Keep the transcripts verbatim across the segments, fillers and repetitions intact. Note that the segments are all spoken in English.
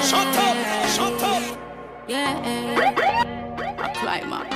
Shut up, shut up. Yeah, I climb up.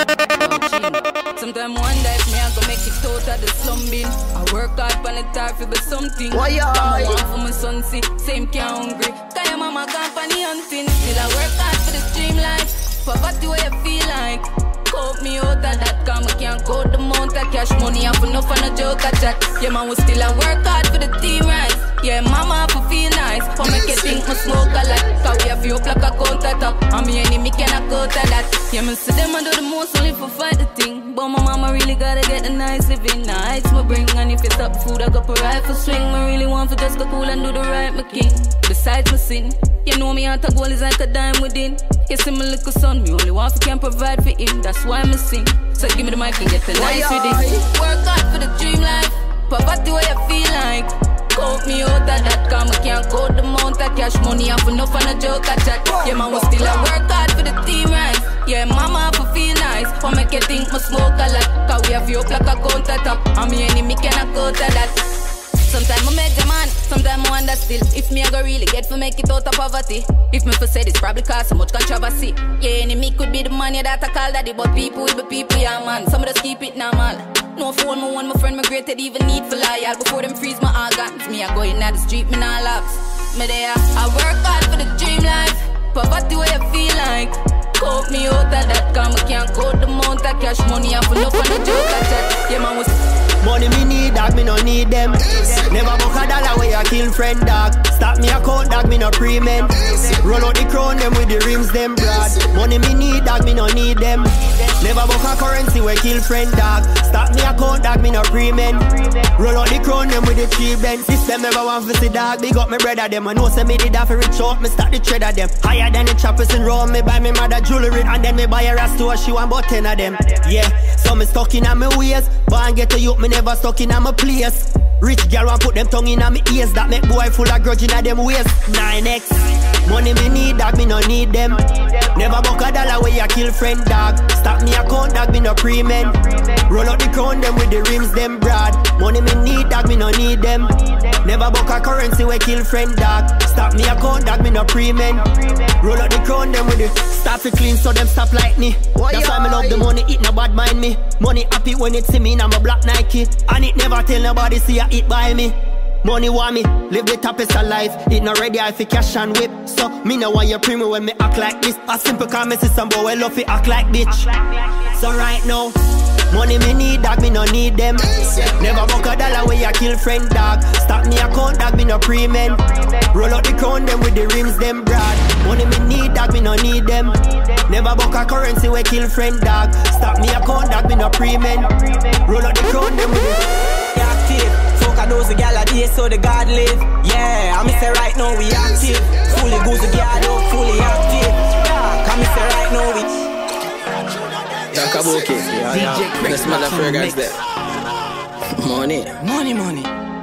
Sometimes one day me I go make it out of the slum bin. I work hard for the time for be something. Why you I want for my son see, same can't hungry. Cause your mama gone for the hunting. Still I work hard for the dream life. Poverty where you feel like. Cope me out of that, cause I can't go the amount of cash money. I'm for no fun a joke at that. Yeah, man, we still a work hard for the team, right? Yeah, mama have to feel nice. For make you think me smoke a lot. Cause we have you up like a counter top. And me enemy cannot go to that. Yeah, me see them and do the most only for fight the thing. But my mama really gotta get the nice living. Nights me bring, and if it's up food, I got a rifle swing. Me really want to just go cool and do the right, my king. Besides my sin, you know me heart a goal is like a dime within. You see my little son, me only want to can provide for him. That's why me sing. So give me the mic and get the nice with it. Work hard for the dream life. Poverty where you feel like. Count me out of that, cause I can't go the amount of cash money. I'm for no fun a joke at that. Yeah, man, we still a work hard for the team, right? Yeah, mama have to feel nice. For make you think me smoke a lot. Cause we have you up like a counter top. And me enemy cannot go to that. Sometimes I make the man, sometimes I wonder still if me I go really get for make it out of poverty. If me for say this probably cause so much controversy. Yeah, enemy could be the money that I call daddy, but people will be people, yeah man. Some of us keep it normal. No phone, my one, my friend, my greated even need for loyal. Before them freeze my organs, me I go in at the street, me not laps. Me there, I work hard for the dream life. Poverty where you feel like. Cope me out of that, cause I can't go the amount of cash money. I'm for no fun a joke at that. Yeah man, was money me need, dog, me no need them. Never book a dollar where you kill friend, dog. Stop me account, dog, me no pre-men. Roll out the crown, them with the rims, them broad. Money me need, dog, me no need them. Never book a currency where kill friend, dog. Stop me account, dog, me no pre-men. Roll out the crown, them with the cheap bends. System never want to see, dog, big up me brother, them. I know say me did that for rich out, me start the trade of them. Higher than the choppers in Rome, me buy me mother jewelry. And then me buy a rasta, she want about ten of them. Yeah, so me stuck in on my ways. But I get to youth, me never stuck in on my place. Rich girl want put them tongue in on me ears. That make boy full of grudge in a them waist. nine X money me need, dog, me no need them. Never buck a dollar where you kill friend, dog. Stop me account, dog, me no pre-men. Roll out the crown, them with the rims, them broad. Money me need, dog, me no need them. Never buck a currency where kill friend, dog. Stop me account, dog, me no pre-men. Roll out the crown, them with the stop it clean, so them stop like me. That's why me love the money, it no bad mind me. Money happy when it see me, and I'm a black Nike. And it never tell nobody see I eat by me. Money want me, live the toughest of life. It not ready, I fi cash and whip. So, me no want your premium when me act like this. A simple call me see some boy love fi act like bitch. So right now, money me need, dog, me no need them. Never buck a dollar where you kill friend, dog. Stop me account, dog, me no pre-men. Roll out the crown, them with the rims, them broad. Money me need, dog, me no need them. Never buck a currency where kill friend, dog. Stop me account, dog, me no pre-men. Roll out the crown, them with the active. Fuck a those gal a day so the God live. Yeah, I miss say right now we active. Fully goes the guard up, fully active. Yeah, I miss say right now we Jakabuki, yeah, yeah. Best motherfuckers there. Money, money, money.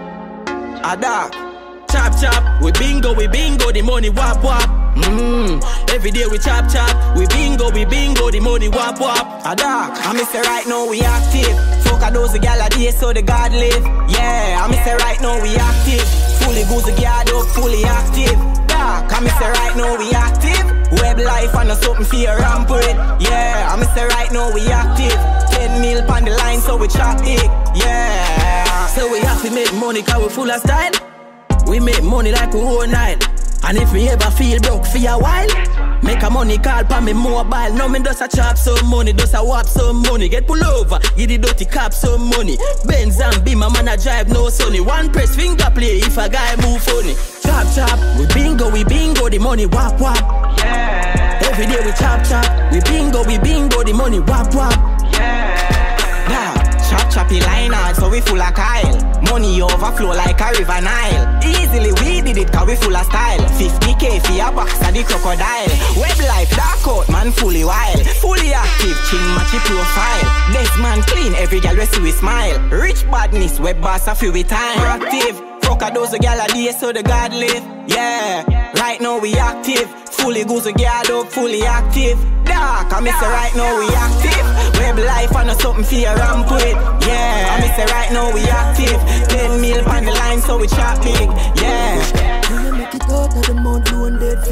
A dark. Chop chop, we bingo, we bingo, the money wap wap. Mmm, every day we chop chop, we bingo, we bingo, the money wap wap. A dark, I miss say right now we active. Fuck a those gal a day so the God live. Yeah, I miss say right now we active. Fully goes the guard up, fully active. Dark, I miss say right now we active. Web life and a something for your ramp with. Yeah, I miss say right now we active. Ten mil on the line so we chop it. Yeah. So we have to make money cause we full of style. We make money like we whole night. And if me ever feel broke for a while, make a money call pa me mobile. Now me does a chop some money, does a wap some money. Get pull over, give the dirty cop some money. Benz and Beamer, man a drive no sunny. One press finger play if a guy move funny. Chop chop, we bingo, we bingo, the money wap wap. Yeah. Every day we chop chop, we bingo, we bingo, the money wap wap. Yeah. Now, chop choppy line out so we full of Kyle. Money overflow like a river Nile. Easily we did it cause we full of style. fifty K for a box of the crocodile. Web life dark out man fully wild. Fully active, ching matchy profile. This man clean, every girl we see we smile. Rich badness, web boss a few we time. Active, fuck a those gal a day so the God live. Yeah, right now we active. Fully goes the guard up, fully active. Dark, I miss it right now we active. Web life and a something for your ramp with. Yeah, I miss it right now we active. Ten mil on the line so we chop big. Yeah. When you make it out of the mount, blue and dead face.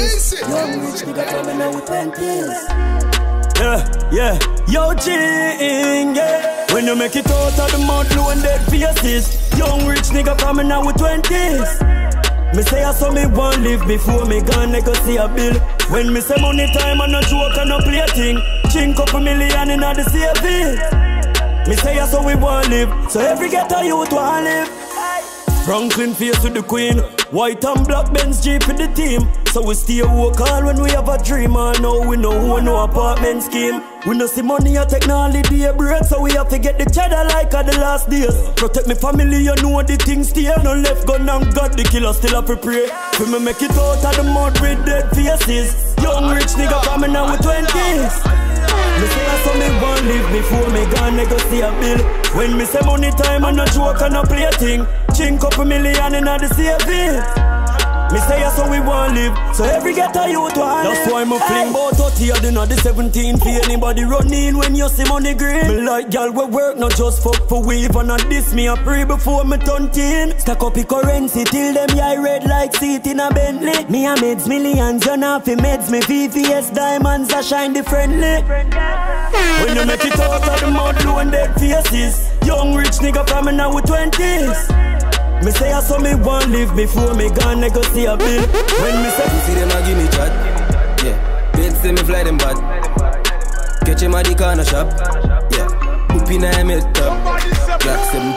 fifties. Young rich nigga coming out with twenties. Yeah, yeah, yo Jing, yeah. When you make it out of the mud, blue and dead faces. Young rich nigga coming out with twenties. Me say I saw me one live before me gone, I go see a bill. When me say money time, I no joke and no play a thing. Chink up a million in the saving. Me say I saw we one live, so every ghetto youth want live. Franklin face with the queen, white and black Benz Jeep with the team. So we stay woke all when we have a dream. And now we know who no apartment scheme. We no see money or technology a break, so we have to get the cheddar like at the last days. Protect me family, you know the things stay. No left gun and God the killer still have to pray. We me make it out of the mud with dead faces. Young rich nigga coming out with twenties. Me say I saw me one live before me gone, I go see a bill. When me say money time, I no joke and no play a thing. Chink up a million in the saving. Me say I saw we want live, so every ghetto youth want live. That's why me fling bout thirty and then the seventeen. For anybody running when you see money green. Me like y'all we work, not just fuck for weave. And not this me a pray before me turn teen. Stack up the currency till them yeah red like seat in a Bentley. Me a meds millions, you know fi meds. Me V V S diamonds a shine differently. When you make it out of the mud, blue and dead faces. Young rich nigga coming out with twenties. Me say I saw me one live before me gone, I go see a bill. When me say you see them a give me chat. Yeah, paid say me fly them bad. Catch him at the corner shop. Yeah, hoop in a helmet top. Black seven.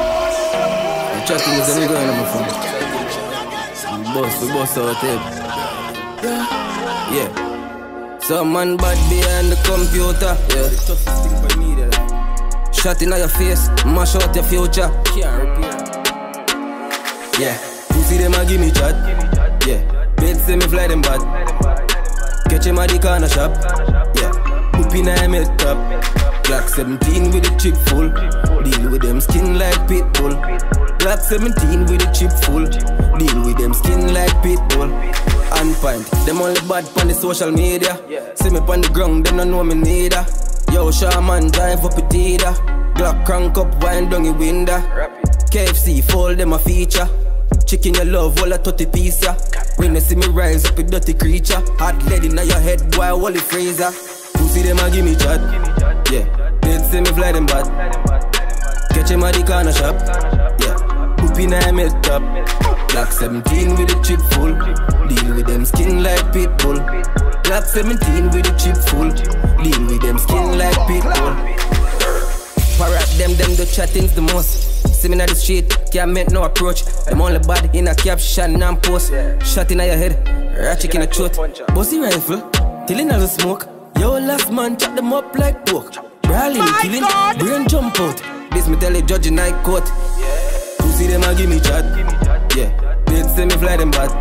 I'm chatting with them going on my phone. We boss, we boss out tape. Yeah, yeah. Some man bad behind the computer. Yeah, the toughest thing for me there. Shot in your face, mash out your future. Can't repair. Yeah, pussy them a give me chat. Yeah, paid say me fly them bad. Catch him at the corner shop. Yeah, hoop in a helmet top. Black seventeen with the chip full. Deal with them skin like pitbull. Black seventeen with the chip full. Deal with them skin like pitbull. And pint, them only bad pon the social media. See me pon the ground, them no know me neither. Yo, Shaman drive up it either. Glock crank up, wind down the window. K F C fold them a feature. Chicken your love, all a thirty piece ya. When you see me rise up a dirty creature. Hot lead in your head, boy, holy freezer. Pussy them a give me chat. Yeah, paid say me fly them bad. Catch him at the corner shop. Yeah, hoop in a helmet top. Black seventeen with the chip full. Deal with them skin like pitbull. Black seventeen with the chip full. Deal with them skin like pitbull. Parrot them, them the chattings the most. See me in the street, can't make no approach. I'm only bad in a caption and post. Shot in your head, ratchet in a throat. Bossy rifle, till in the smoke. Yo, last man chop them up like pork. Brawling, killing, brain jump out. This me tell the judge in night court. Pussy them a give me chat. Yeah, they say me fly them bad.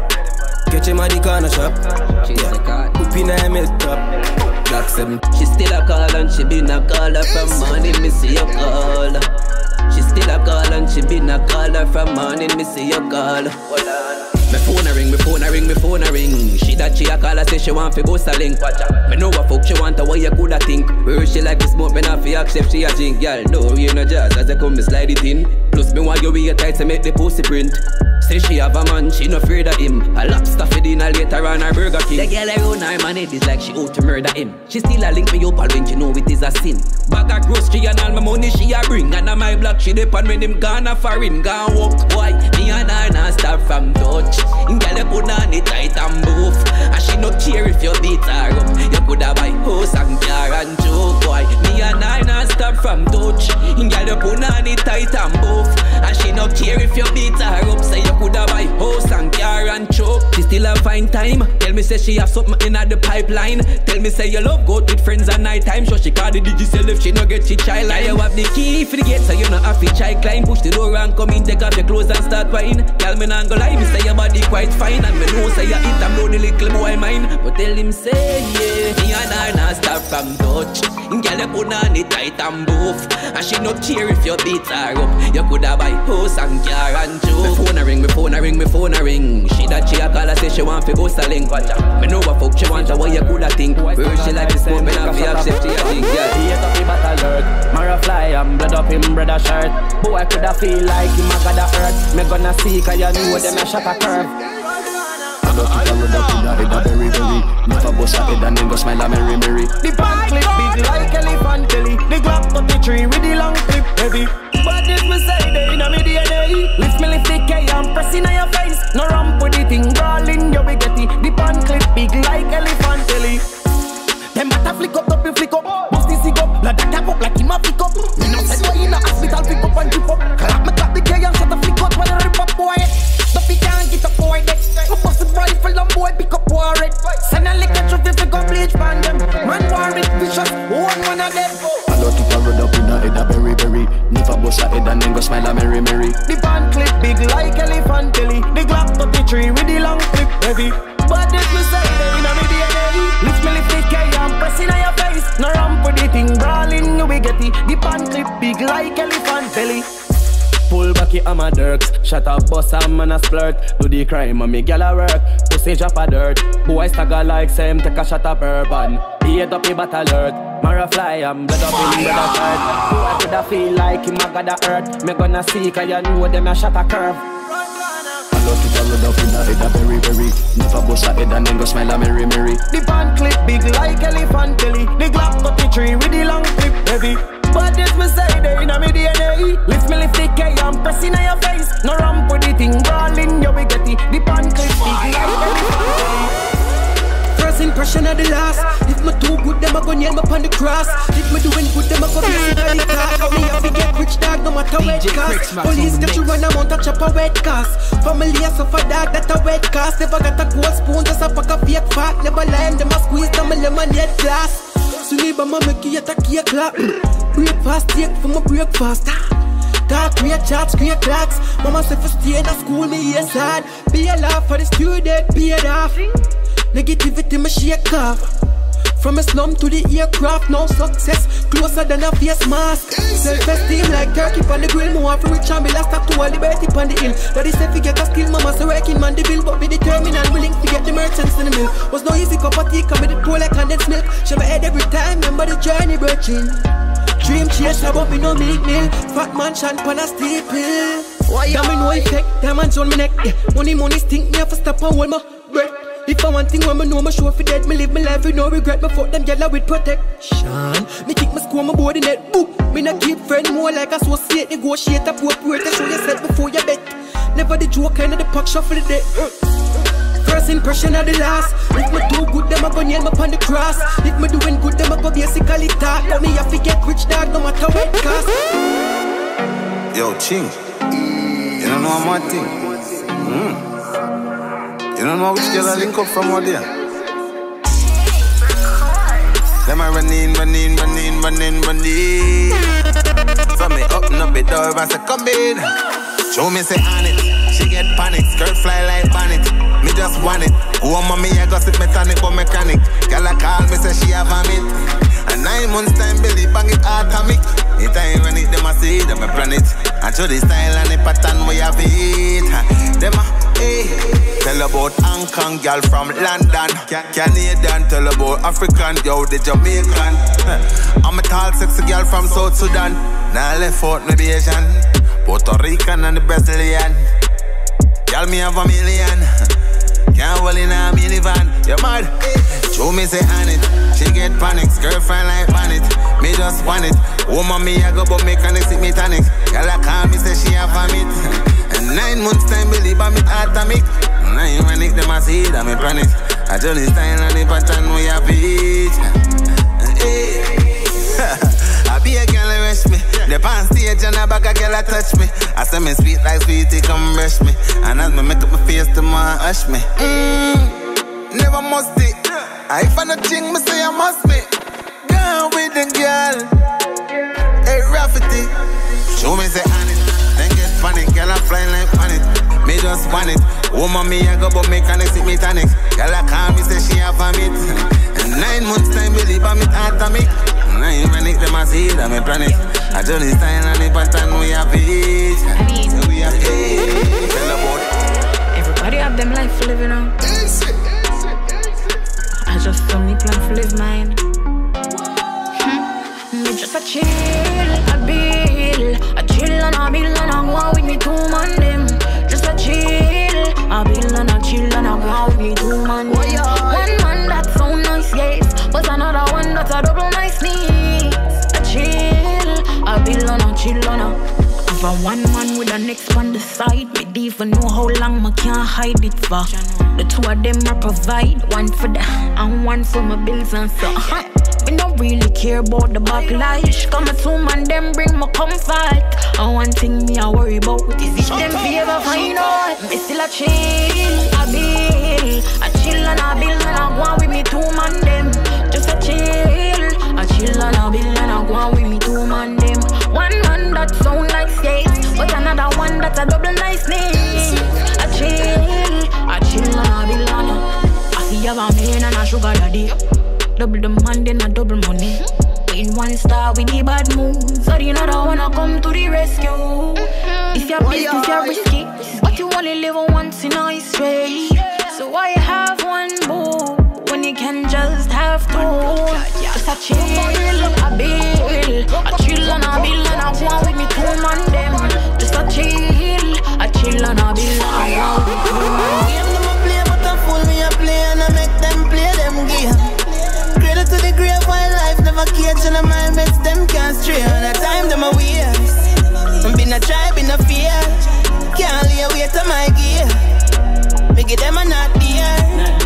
Catch him at the corner shop. Yeah, hoop in a helmet top. Black seven. She still a call and she been a caller from morning. Me see your call. She still a call and she been a caller from morning. Me see your call. Me phone a ring, me phone a ring, me phone a ring. She that she a call her say she want fi bust a link. Me know what fuck she want, what you coulda think. Where she like to smoke, me not fi accept she a drink. Y'all know you no jazz as I come me slide it in. Plus me want you wear tight to make the pussy print. Say she have a man, she no afraid of him. A lobster for dinner later on her Burger King. The girl around her man it is like she out to murder him. She still a link me up all when she know it is a sin. Bag of grocery and all my money she a bring. And on my block she dip and when him gone a foreign. Gone walk, why? Me and her not stop from touch. In girl you put on it tight and boof. And she no care if you beat her up. You coulda buy house and car and joke, boy. Me and her not stop from touch. In girl you put on it tight and boof. And she no care if you beat her up. Say you coulda buy house and car and choke. She still a fine time. Tell me say she have something in the pipeline. Tell me say you love go with friends at night time. So she call the digicel if she no get she child line. You have the key for the gate so you no have to try climb. Push the door and come in, take off your clothes and start wine. Tell me not go lie, me say your body quite fine. And me know say you eat and blow the little boy mine. But tell him say yeah, me and her not stop from touch. Girl you put on it tight and boof. And she no care if you beat her up. You coulda buy house and car and joke. Me phone a ring, me phone a ring, me phone a ring. She that she a call her say she want fi go selling. Me know what fuck she want, what you coulda think. Where she like to smoke, me not fi accept she a think. Yeah, he hit up the battle alert. Mara fly and blood up him brother shirt. Boy coulda feel like him a got a hurt. Me gonna see 'cause you know them a shot a curve. up, keep a road up in the head a berry berry. Never bust a head and then go smile a merry merry. The pan clip big like elephant belly. The Glock thirty-three with the long clip heavy. But this me say they in a me D N A. Lift me lift the K and pressing on your face. No ramp with the thing, brawling your biggety. The pan clip big like elephant belly. Them bata flick up, up, flick up. Bust the cig up, like that cap up, like him a flick up. Me no say boy in the hospital, pick up and drip up. Clap me clap the K and shut the flick out when I rip up boy. The feet can't get up boy deck. I bust the rifle and boy pick up war it. Send a lick at you if you go bleach pan them. Man war it vicious, one one of them. I love keep a road up in the head a berry berry. Never bust a head and then go smile a merry merry. The pan clip big like elephant belly. The Glock thirty-three with the long clip heavy. But this me say they in a me D N A. Lift me lift the K and pressing on your face. No ramp with the thing, brawling you will get it. The pan clip big like elephant belly. Pull back your hammer dirks. Shut up boss and man a splurt. Do the crime and me gal a work. Pussy drop a dirt. Boy stagger like same take a shot of bourbon. Head up the bat alert. Mara fly and blood up in the shirt. Boy coulda feel like him a got a hurt. Me gonna see cause you know them a shot a curve. I love keep a road up in the head a berry berry. Never bust a head and then go smile a merry merry. The pan clip big like elephant belly. The Glock thirty-three with the long clip heavy. But this me say they in a me D N A. Lift me lift the K and pressing on your face. No ramp with the thing, brawling your biggety. The pan clip big like elephant belly. First impression of the last. If me too good, them a go nail me upon the cross. If me doing good, them a go bless me on the top. Me have to get rich dog, no matter where it cost. Police get you run a mount and chop a wet cast. Family a suffer dog, that a wet cast. Never got a gold spoon, just a pack of fake fat. Never lime, them a squeeze them a lemonade glass. So neighbor mama make you a cake clap. Breakfast take for my breakfast. Talk great chats, great clocks. Mama say for stay in a school, me yes hard. Be a laugh for the student, be it off. Negativity me shake off. From a slum to the aircraft, no success. Closer than a face mask. Self-esteem like turkey on the grill. More for rich and me last up to all the berty on the hill. Daddy said fi get a skill, mama say working man the bill. But be determined and willing to get the merchants in the mill. Was no easy cup of tea, come with it pour like condensed milk. Shave my head every time, remember the journey virgin. Dream chaser but me no meat meal. Fat man shan pan a steeple. Why you me no effect, diamonds on me neck, yeah. Money money stink, me have to stop and hold my breath. If I want thing when me know me sure for dead, me live my life with no regret. Me fuck them yellow with protection. Me kick my score, my body net. Boop. Me not keep friend more like associate. Negotiate, appropriate. Show yourself before you bet. Never the joke, kind of the pack shuffle the day. First impression of the last. If me too good, them a go nail me upon the cross. If me doing good, them a go basically talk. But me have to get rich dog, no matter what it cost. Yo, Ching, you don't know my thing. Mm. You don't know which girl I link up from out there. Them I run in, run in, run in, run in, run in. So me open up the door and say come in. Show me say on it. She get panic, skirt fly like panic. Me just want it. Who am me I go sit me tonic but mechanic. Girl I call me say she have vomit. And nine months time belly bang it atomic. It ain't run it, them I see them I plan it. And show the style and the pattern we have it. Them a hey. Tell about Hong Kong girl from London, Canadian. Tell about African, yo the Jamaican. I'm a tall sexy girl from South Sudan. Now left out me Asian, Puerto Rican and the Brazilian. Girl me have a million. Can't hold in a minivan. You mad? Show me say on it. She get panic, skirt fly like panic. Me just want it. Woman me I go but mechanic sit me tonic. Girl I call me say she have vomit. And nine months time believe I'm it atomic. Nine manic them I see it I'm a panic. I just the style and the pattern we have it. I be a girl and rush me. The pan stage and a bag a girl a touch me. I say me sweet like sweetie come brush me. And as me make up my face the man hush me. Mmm, never must it. I find a thing me say I must be. Gone with the girl. Hey Rafferty. Show me say on it. Then get panic. Girl I fly like panic. Me just want it. Woman me I go but mechanic sit me tonic. Girl I call me say she have vomit. And nine months time believe I'm it atomic. Nine manic them I see it I'm a panic. I do the style and the pattern we have it. I mean, so we have it. Tell about everybody have them life living on. I just feel me plan to live mine. Hmm. Me just a chill, a bill, a chill and a bill and a go with me two man them. Just a chill, a bill and a chill and a go with me chill on her. If I one man with the next on the side, me even know how long I can't hide it for. The two of them I provide, one for the and one for my bills and so. Me don't really care about the backlash. Come a two man, them bring my comfort. And one thing me I worry about is if them ever find out. Me still a chill, a bill, a chill and a bill and I go on with me two man them. Just a chill, a chill and a bill and I go on with me two man them. One man that sound like skates, but another one that's a double niceness. A chill, a chill and a bill and a. I see have a man and a sugar daddy. Double the man, then a double money. In one star with the bad moves, so the other wanna come to the rescue. If you're business, you're risky, but you only live once in a history. So why have one boo when you can just have two? Just a chill, a bill, a chill and a bill and a go on with me two man them. Just a chill, a chill and a bill and a go on with me two man. Game them a play, but I fool me a play and I make them play them game. Cradle to the grave while life never cage and my mates them can't stray. All the time them a waste. Been a try, been a fear. Can't lay away to my gear. Make it them a not dear.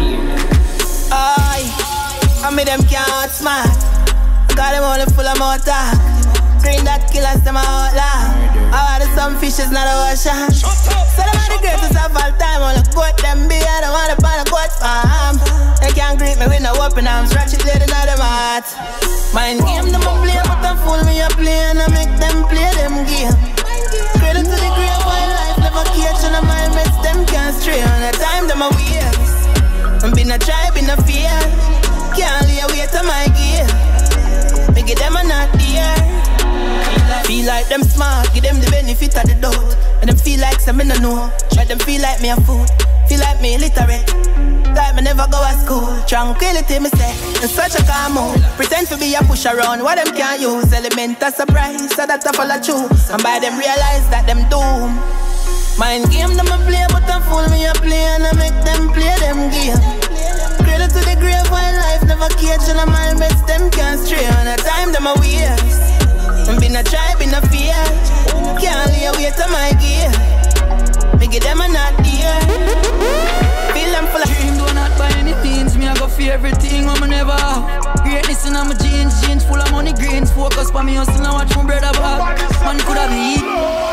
Aye, I made them can't outsmart. Got them only full of more talk. Green that killers them a outlaw. I order some fishes not a ocean. So them are the greatest of all time. Wanna quote them be I don't wanna buy a quote farm. They can't greet me with no open arms. Ratchet lady not them heart. Mind game them a play, but I fool me a play and I make them play them game. Cradle to the grave while life never cage and my mates them can't stray. On the time them a waste. Been a try, been a fear. Can't lay away to my gear. Make it them a not dear. Feel like them smart, give them the benefit of the doubt. And them feel like some me no know. Try them feel like me a fool. Feel like me illiterate. Like me never go to school. Tranquility me say, in such a calm mood. Pretend to be a push around, what them can't use. Element of surprise, so that I follow true. And by them realize that them doom. Mind game them a play, but I fool me a play and I make them play them game. Cradle to the grave while life never cage and my mates them can't stray. On the time them a waste. Been a try, been a fear. Can't lay away to my gear. Make it them a not dear. Feel them full of dream, do not buy any things. Me I go for everything, I'm never have. Greatness in my jeans, jeans full of money greens. Focus for me, hustle and watch my brother back. Man could have been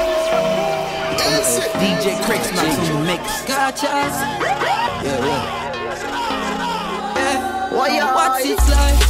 D J Craig's not some mix. Gotchas. Yeah, yeah. Yeah. What's it like?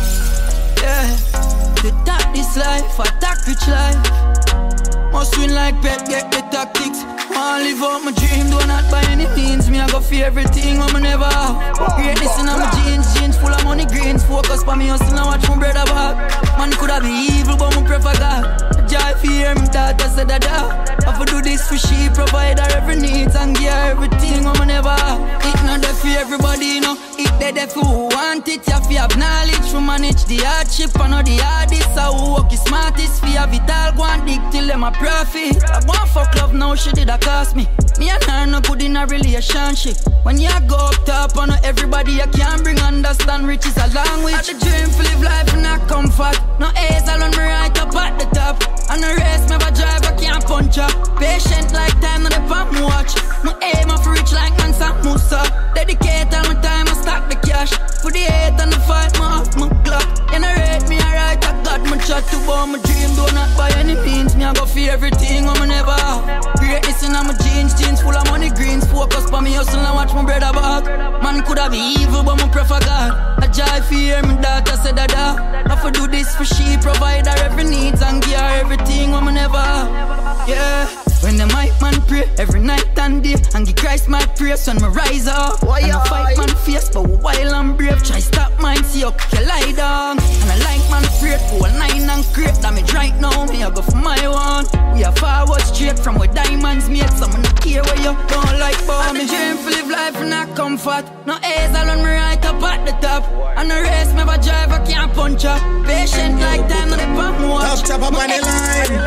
Yeah. The top this life, attack rich life. Must win like Pep, get the tactics. Wanna live out my dream, do not buy any means. Me I go for everything, I'm never have. Greatness in my jeans, jeans full of money greens. Focus for me, hustle and watch my brother back. Man coulda be evil, but me prefer God. Joy for hear me that, I said that I have to do this for she, provide her every needs and give her everything, I'm never have. It not there for everybody, you know. It there for who want it, you have to have knowledge to manage the hardship. I know the hardest, so who work is smartest. For have it all, go and dig till them a profit. I want fuck love now, she did a cost me. Me and her no good in a relationship. When you go up top, I know everybody you can bring understand rich is a language. I the dream to live life in a comfort. No A's alone me right up at the top. And the race me ever drive, I can't punch up. Patient like time, no the palm watch. No aim of rich like Mansa Musa. Dedicate all my time, I stack the cash. For the hate and the fight, my off my clock. Generate me alright, I got my chat to bomb my dream. Do not buy any means, me I go for everything, I'm never have. Greatness in my jeans, jeans full of money greens. Focus for me hustle and watch my brother back. Man coulda be evil, but me prefer God. I jive for hear me that, I said that I have to do this for she, provide her every needs and give her everything, I'm never have. Yeah. When the mic man pray every night and day, and give Christ my praise when me rise up. Why and I fight man face, but while I'm brave, try stop mine, see you, you lie down. And I like man afraid, whole nine and crate. Damage right now, me I go for my one. We are forward straight from where diamonds made. Someone not care where you don't like for me. Dream to live life in a comfort. No A's alone me right up at the top. And the race me ever drive, I can't punch up. Patient like time, on the pump watch. Top chop up on the line.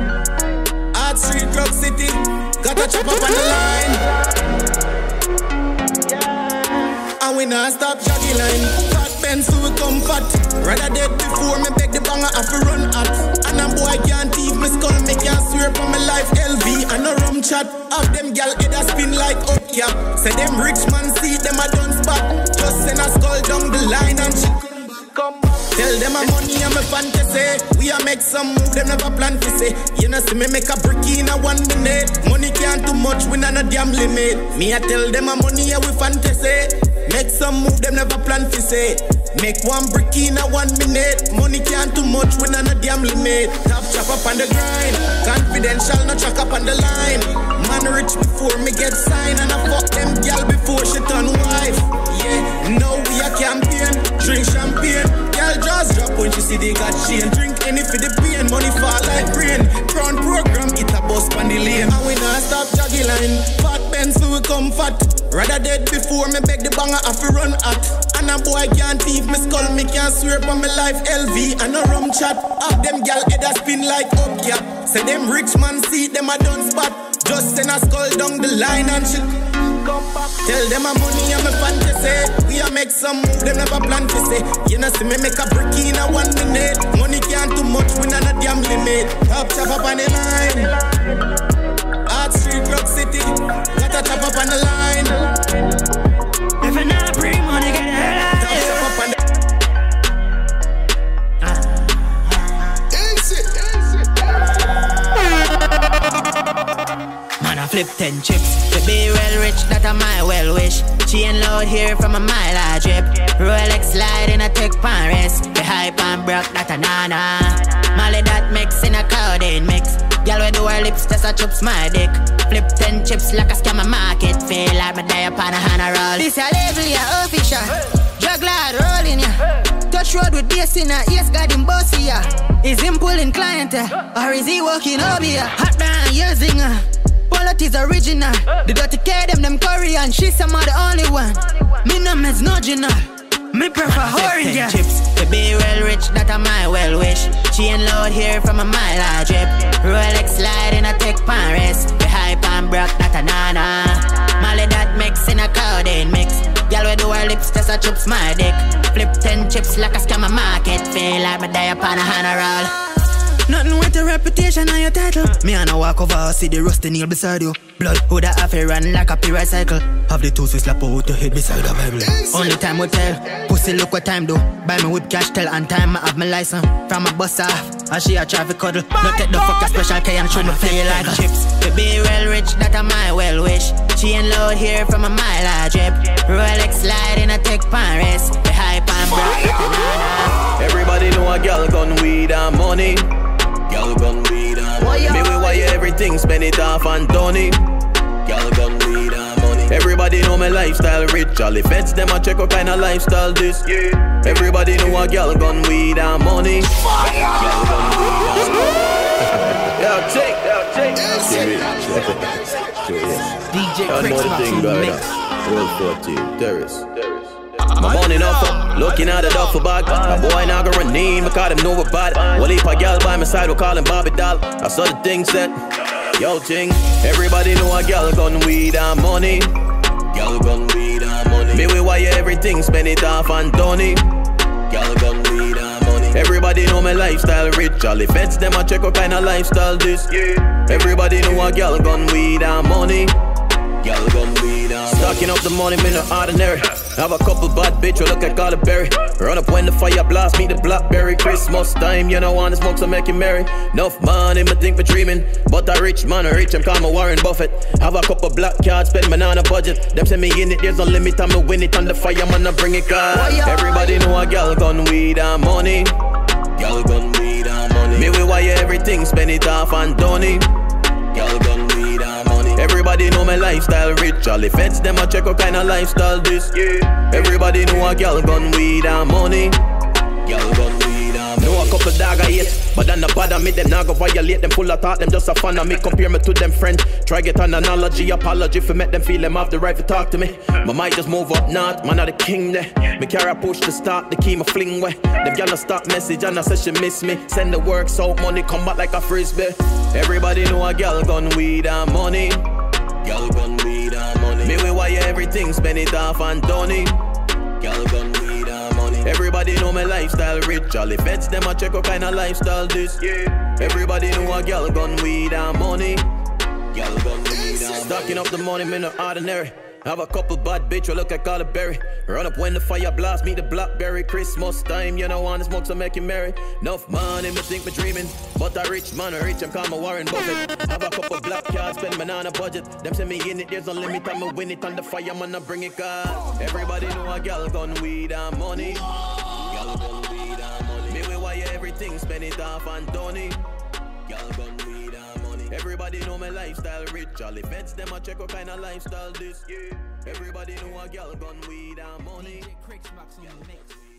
Hard street, drug city. Gotta chop up on the line. And we not stop jogging line. Fat Benz so we come fat. Rather dead before me beg the banger have to run at. And a boy can't thief me skull, me can't swear for my life. L V and a rum chat. Have them gal head a spin like up, yeah. Say them rich man see them a done spot. Just send a skull down the line and shit. Tell them a money and my fantasy. We a make some move, them never plan to say. You know see me make a brick in a one minute. Money can't too much, we not a damn limit. Me a tell them a money and we fantasy. Make some move, them never plan to say. Make one brick in a one minute. Money can't too much, we not a damn limit. Top chop up on the grind. Confidential, no track up on the line. Man rich before me get signed. And I fuck them gal before she turn wife. Yeah, now we a campaign. Drink champagne. Gal just drop when she see they got chain. Drink any for the pain. Money fall like rain. Crown program, it a bus pan the lane. And we not stop joggy line. Fat Benz so we come fat. Rather dead before me beg the banger have to run at. And a boy can't thief me skull, me can't swear for my life. L V and a rum chat. Have them gal head a spin like up, yeah. Say them rich man see them a done spot. Just send a skull down the line and shit. Tell them a money and my fantasy. We a make some move, them never plan to say. You know see me make a brick in a one minute. Money can't too much, we not a damn limit. Top chop up on the line. Art Street, Rock City. Got a chop up on the line. If I not bring money, get the hell out. Top chop up on the Man, I flip ten chips. To be well rich, that a my well wish. Chain load here from a mile I drip. Rolex slide in a tech pan wrist. The hype and broke, that a nana. Molly that mix in a codeine mix. Girl with her lips, just a chups my dick. Flip ten chips like a scammer market. Feel like me die upon a hand a roll. This a level, yeah, official. Drug lord rolling, yeah. Touch road with bass in her, yes, got him bossy, yeah. Is him pulling client, or is he walking over here? Hot down, using her. Bullet is original. The dirty K, them, them Korean. She's some of the only one. Me no meds, no original. Me prefer orange, yeah. Chips. To be well rich, that a my well wish. Chain load here from a mile I drip. Rolex slide in a tech pan wrist. The hype and broke, that a nana. Molly that mix in a codeine mix. Girl with her lips, just a chups my dick. Flip ten chips like a scammer market. Feel like me die upon a hand a roll. Nothing with a reputation on your title. Me and I walk over, see the rusty nail beside you. Blood would have to run like a pirate cycle. Have the tools we slap out the head beside the Bible. Only time will tell. Pussy look what time do. Buy me whip cash tell and time I have my license. From a bus off, and she a traffic cuddle. Not take the fuck a special K and show me feel like chips. To be well rich, that a my well wish. Chain load here from a mile I drip. Rolex slide in a tech pan wrist. The hype and broke. Everybody know a girl gun weed and money. Girl gun weed and money. Me we wire everything, spend it off on Tony. Girl gun weed and money. Everybody know my lifestyle rich. All the feds them a check what kind of lifestyle this. Yeah. Everybody know a girl gun weed and money. Girl gun weed and money. Yo, take, yo, take. D J Cricks Maxine Mix. World fourteen, terrorist. My money up, looking at the duffel bag. A boy now gonna run in, because them know what bad. Well, if a gal by my side, we call him Bobby Doll. I saw the thing said, yo, ting. Everybody know a gal gun weed and money. Gal gun weed and money. Me we wire everything, spend it off on Tony. Gal gun weed and money. Everybody know my lifestyle rich. All the feds them a check what kind of lifestyle this. Yeah. Everybody know a gal gun weed and money. Gal gun weed and stocking up the money, me no ordinary. Have a couple bad bitch who look like Carla Berry. Run up when the fire blast, meet the blackberry. Christmas time, you know, want to smoke, so make you merry. Enough money, me think for dreaming. But a rich man, a rich, I'm call me Warren Buffett. Have a couple black cards, spend man on a budget. Them send me in it, there's no limit, I'm to win it. On the fire, man, I bring it, God. Everybody know a gal gun weed and money. Gal gun weed and money. Me we wire everything, spend it off on Tony. Gal gun weed and money. Everybody know my lifestyle rich. All the feds them a check what kind of lifestyle this. Yeah. Everybody know a gal gun weed and money. Gal gun weed and money. Know a couple dog I hate, but then the bother me them now go violate. Them full of thought, them just a fan of me. Compare me to them friends. Try get an analogy, apology for make them feel them have the right to talk to me. My might just move up north, man of the king there. Me carry a push to start, the key my fling way. Them gal a stop message and I say she miss me. Send the work so money come back like a frisbee. Everybody know a gal gun weed and money. Gal gun weed and money. Me we wire everything, spend it off on Tony. Gal gun weed and money. Everybody know my lifestyle rich. All the feds them a check what kind of lifestyle this. Yeah. Everybody know a girl gun weed and money. Girl gun weed and stocking up the money, me no ordinary. Have a couple bad bitch who look like Carla Berry. Run up when the fire blast, meet the blackberry. Christmas time, you know, want to smoke, so make you merry. Enough money, me think me dreaming. But a rich man, a rich, I'm call my Warren Buffett. Have a couple black cards, spend banana budget. Them send me in it, there's no limit, I'ma win it on the fire, man, I bring it, cause everybody know a gal gun weed and money. Gal gun weed and money. Me we wire everything, spend it off on Tony. Gal gun weed and money. Everybody know my lifestyle rich. All the feds them a check what kind of lifestyle this. Yeah. Everybody know a gal gun weed and money. D J Cricks Max on the mix.